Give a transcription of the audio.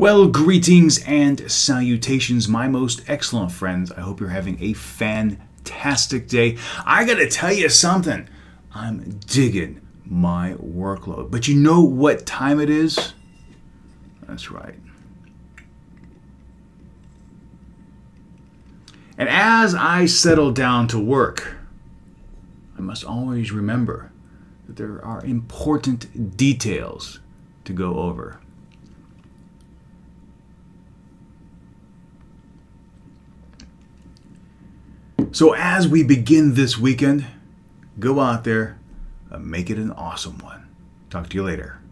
Well, greetings and salutations, my most excellent friends. I hope you're having a fantastic day. I gotta tell you something. I'm digging my workload. But you know what time it is? That's right. And as I settle down to work, I must always remember that there are important details to go over. So as we begin this weekend, go out there and make it an awesome one. Talk to you later.